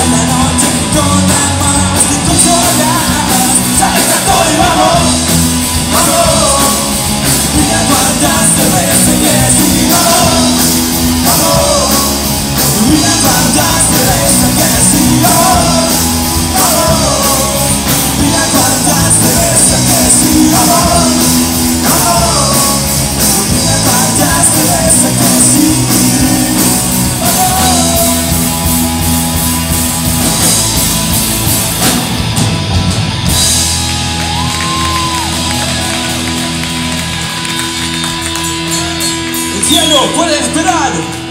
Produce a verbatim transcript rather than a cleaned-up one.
la noche con las manos descontroladas. Salta todo y vamos, vamos. Mira cuántas cervezas que sí, vamos, vamos. Mira cuántas cervezas que sí, vamos, vamos. Mira cuántas cervezas que sí, vamos, vamos. Mira cuántas cervezas que sí, vamos. El cielo puede esperar.